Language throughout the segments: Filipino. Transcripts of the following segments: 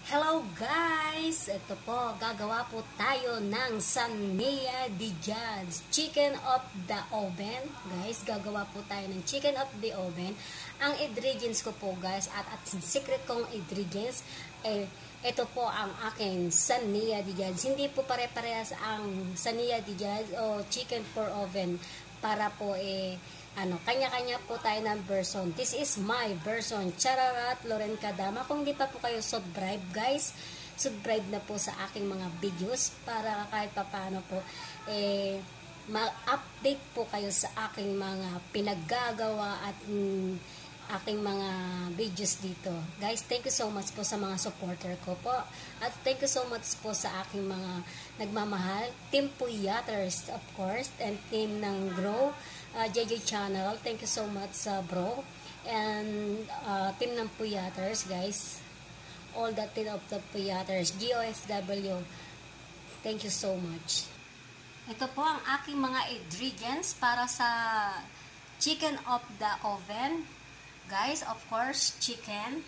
Hello guys! Ito po, gagawa po tayo ng Sannia de Jazz Chicken of the Oven. Guys, gagawa po tayo ng Chicken of the Oven. Ang ingredients ko po guys, at secret kong ingredients, ito po ang aking Sannia de Jazz. Hindi po pare-parehas ang Sannia de Jazz o Chicken for Oven. Para po kanya-kanya po tayo ng version. This is my version. Chararat Loren Kadama. Kung di pa po kayo subscribe guys, subscribe na po sa aking mga videos para kahit paano po ma-update po kayo sa aking mga pinaggagawa at aking mga videos dito. Guys, thank you so much po sa mga supporter ko po. At thank you so much po sa aking mga nagmamahal. Team Puyaters, of course, and team ng Grow JJ Channel. Thank you so much bro. And team ng Puyaters, guys. All the team of the Puyaters, GOSW. Thank you so much. Ito po ang aking mga ingredients para sa Chicken of the Oven. Guys, of course, chicken,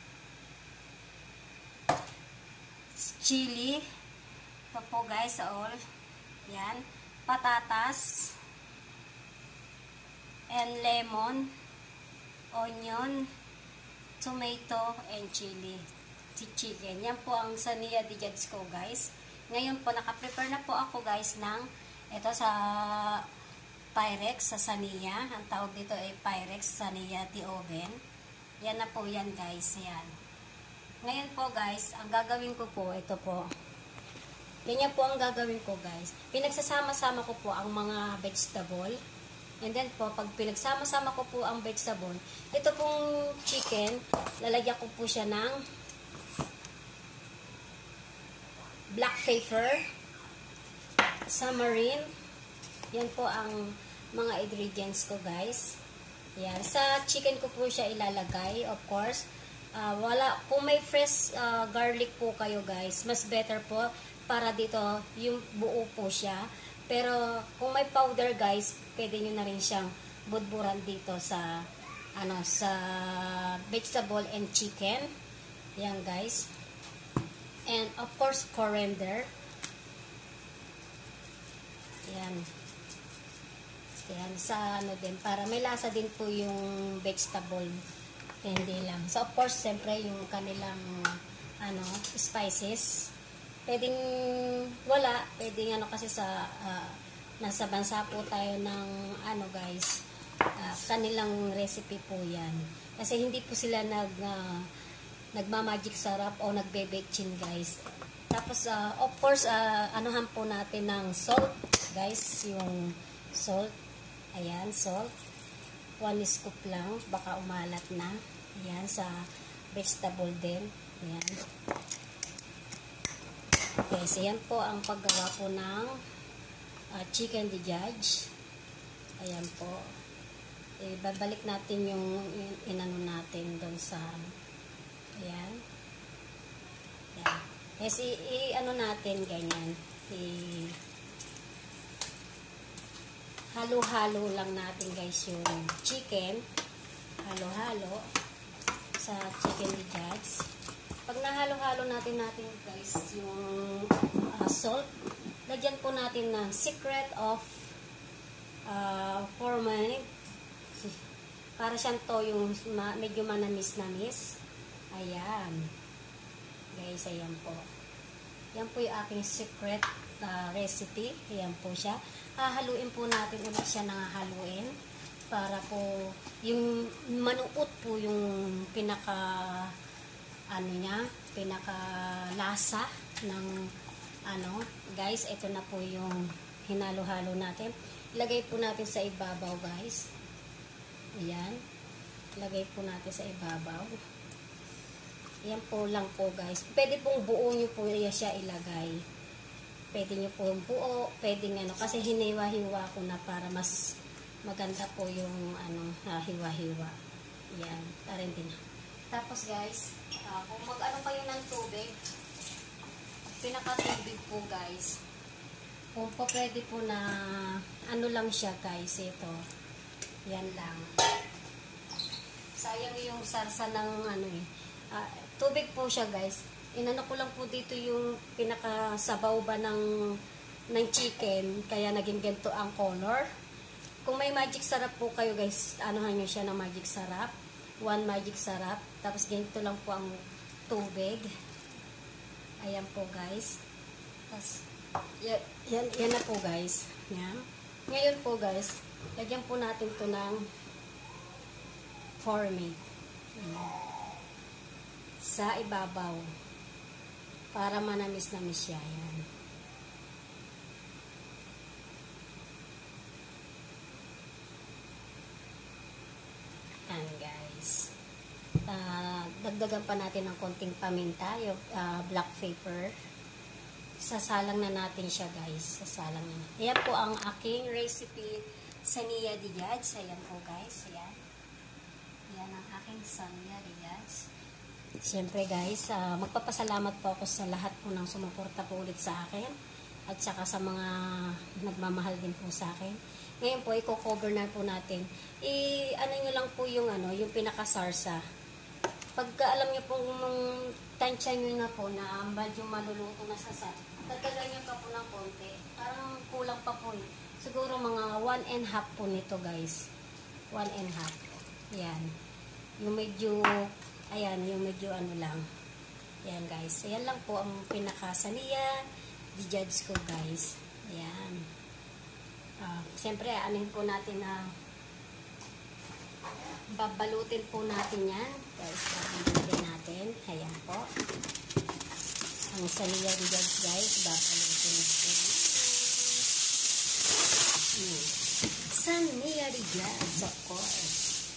chili, ito po guys, all, yan, patatas, and lemon, onion, tomato, and chili, chicken. Yan po ang Sannia de Jazz ko guys. Ngayon po, naka-prepare na po ako guys ng, ito sa Pyrex sa Sannia. Ang tawag dito ay Pyrex Sannia de Oven. Yan na po yan guys. Yan. Ngayon po guys, ang gagawin ko po, ito po. Ganyan po ang gagawin ko guys. Pinagsasama-sama ko po ang mga vegetable. And then po, pag pinagsama-sama ko po ang vegetable, ito pong chicken, lalagyan ko po siya ng black pepper, samarin. Yan po ang mga ingredients ko guys. Yan. Sa chicken ko po siya ilalagay, of course. Kung may fresh garlic po kayo guys, mas better po para dito yung buo po siya. Pero kung may powder guys, pwede nyo na rin siyang budburan dito sa sa vegetable and chicken. Yan guys. And of course coriander. Yan. Yan, sa din, para may lasa din po yung vegetable. Hindi lang. So, of course, siyempre, yung kanilang, spices. Pwedeng wala. Pwedeng, kasi sa, nasa bansa po tayo ng, guys, kanilang recipe po yan. Kasi hindi po sila nagmamagic sarap o nagbe-bake guys. Tapos, of course, anuhan po natin ng salt, guys, yung salt. Ayan, salt. 1 scoop lang. Baka umalat na. Ayan, sa vegetable din. Ayan. Okay, so yan po ang paggawa po ng chicken de jazz. Ayan po. Babalik natin yung inano natin doon sa ayan. Ayan. Yes, natin ganyan. Halo-halo lang natin guys yung chicken. Halo-halo sa chicken de jazz. Pag nahalo-halo natin guys yung salt, lagyan po natin ng secret of forming para siyang to yung medyo manamis-namis. Ayan. Guys, ayan po. Yan po yung aking secret recipe. Ayan po siya. Haluin po natin ulit siya ng haluin para po yung manuot po yung pinaka lasa ng guys, ito na po yung hinalo-halo natin. Ilagay po natin sa ibabaw guys. Ayan. Ilagay po natin sa ibabaw. Yan po lang po guys. Pwede pong buo nyo po siya ilagay. Pwede nyo po buo, pwede kasi hiniwa-hiwa ko na para mas maganda po yung hiwa-hiwa. Yan, tarin din. Tapos guys, kung kayo ng tubig, pinaka-tubig po guys, kung po pwede po na lang siya guys, ito. Yan lang. Sayang yung sarsa ng tubig po siya guys. inano ko lang po dito yung pinakasabaw ba ng chicken, kaya naging ganito ang color. Kung may magic sarap po kayo guys, anuhan nyo siya ng magic sarap. 1 magic sarap. Tapos ganito lang po ang tubig. Ayan po guys. Tapos, yan na po guys. Yan. Ngayon po guys, lagyan po natin to ng formate. Sa ibabaw. Para manamis-namis siya. Yan. Yan guys. Dagdagan pa natin ng konting paminta, yung black pepper. Sasalang na natin siya guys. Sasalang na natin. Ayan po ang aking recipe Sania Diaz. Ayan po guys. Ayan. Ayan ang aking Sania Diaz. Siyempre guys, magpapasalamat po ako sa lahat po ng sumuporta po ulit sa akin. At saka sa mga nagmamahal din po sa akin. Ngayon po, i-cover na po natin. Ano nyo lang po yung, yung pinakasarsa. Pagka alam nyo pong tansya nyo na po na medyo maluluto na sa sat, dagdagan nyo pa po ng konti. Parang kulang pa po. Siguro mga 1.5 po nito guys. 1.5. Yan. Yung medyo, ayan, yung medyo ano lang. Yan guys. Ayan lang po ang pinakasaniya. Di-judge ko guys. Ayan. Siyempre, anuhin po natin na babalutin po natin yan. Guys, babalutin natin. Ayan po. Ang saniya di-judge guys, babalutin natin. Saniya di-judge, of course.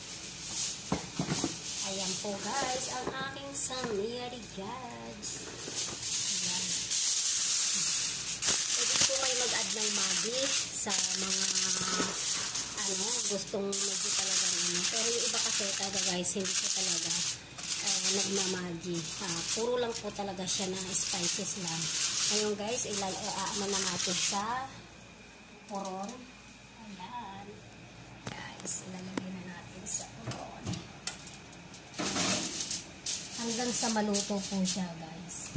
Ayan po guys, ang aking saniya di-judge. Mag-add ng Maggi sa mga gustong medyo talagang pero yung iba kasi talaga guys, hindi ko talaga nagmamagi. Puro lang po talaga siya na spices lang. Ngayon guys, ilalaan na natin sa puron. Ayan. Guys, ilalagay na natin sa puron. Hanggang sa maluto po siya guys.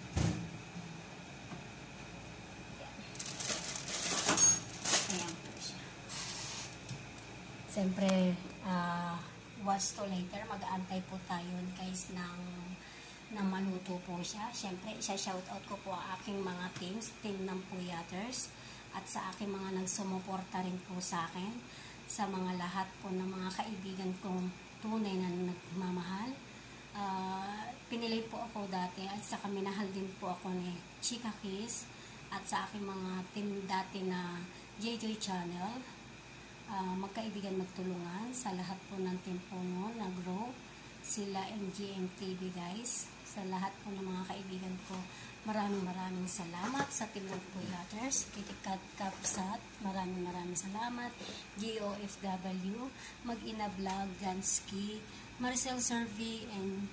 Siyempre, once to later, mag-aantay po tayo guys ng maluto po siya. Siyempre, isa-shoutout ko po ang aking mga team ng Puyaters, at sa aking mga nagsumuporta rin po sa akin, sa mga lahat po ng mga kaibigan kong tunay na nagmamahal. Pinili po ako dati, at saka minahal din po ako ni Chika Kiss, at sa aking mga team dati na JJ Channel. Magkaibigan magtulungan sa lahat po ng team po noon nag-grow sila MGM TV guys, sa lahat po ng mga kaibigan ko, maraming salamat sa team ng Puyaters, Kitikat Kapsat, maraming salamat, GOFW, Mag-ina Vlog, Gansky, Maricel Servi, and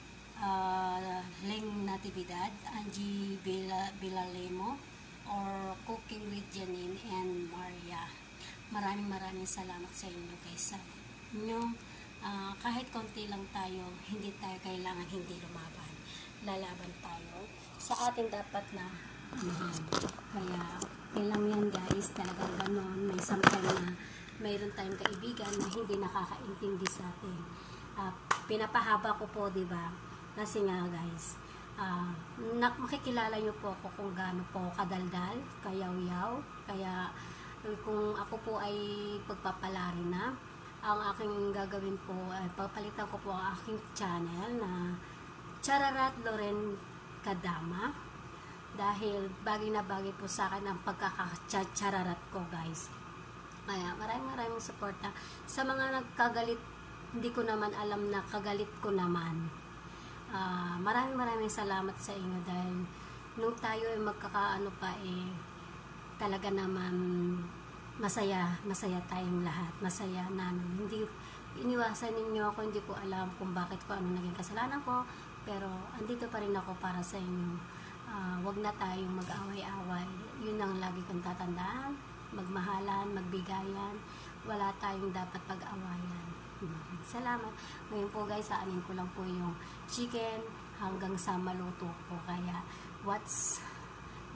Ling Natividad, Angie Bilalemo, or Cooking with Janine and Maria. Maraming salamat sa inyo guys. Sa inyong kahit konti lang tayo, hindi tayo kailangan hindi lumaban. Lalaban tayo sa ating dapat na kaya lang yan guys, talagang ganon. May sometimes na mayroon tayong kaibigan na hindi nakakaintindi sa atin. Pinapahaba ko po, diba? Kasi nga guys, makikilala nyo po ako kung gaano po kadaldal, kayaw-yaw, kaya kung ako po ay pagpapalari na, ang aking gagawin po ay papalitan ko po ang aking channel na Chararat Loren Kadama, dahil bagay na bagay po sa akin ang pagkakachararat ko guys. Kaya maraming suporta sa mga nagkagalit. Hindi ko naman alam na kagalit ko naman. Maraming salamat sa inyo, dahil nung tayo ay magkakaano pa talaga naman masaya tayong lahat. Masaya na hindi iniwasan ninyo ako, hindi ko alam kung bakit ko ano naging kasalanan ko, pero andito pa rin ako para sa inyo. Wag na tayong mag-away-away. Yun ang lagi kong tatandaan. Magmahalan, magbigayan. Wala tayong dapat pag-awayan. Salamat. Ngayon po guys, saanin ko lang po yung chicken hanggang sa maluto ko. Kaya, what's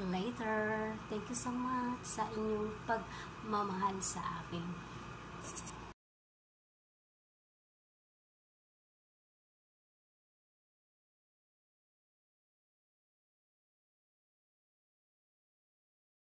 later? Thank you so much sa inyong pagmamahal sa akin.